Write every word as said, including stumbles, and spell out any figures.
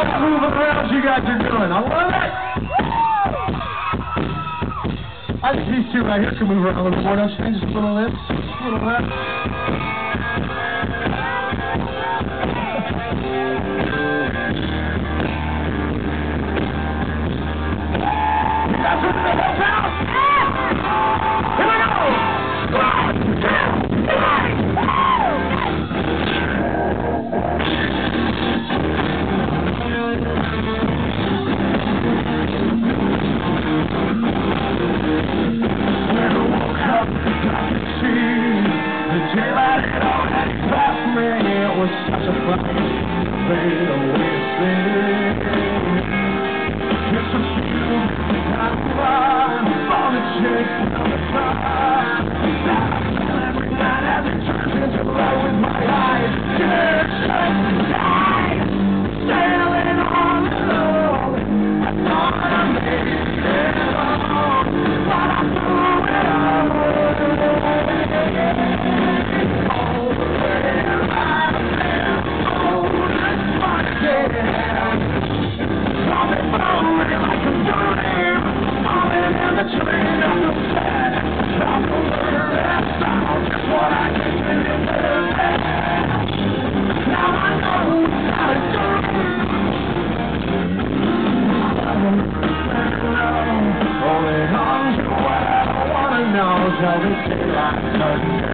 all that moving around you guys are doing. I love it. I think these two right here can move around a little more, don't you think? Just a little this, just a little that. That's what the hell's out! Here we go! One, two, three! Daylight had already passed me. It was such a funny way to wait to it's a few I'm fun on the chase on the sun. That I feel every night as it turns into blood with my eyes. Just die, sailing on the road. I thought I made it alone, but I threw it away. Holding on to what I wanna know till the daylight turns.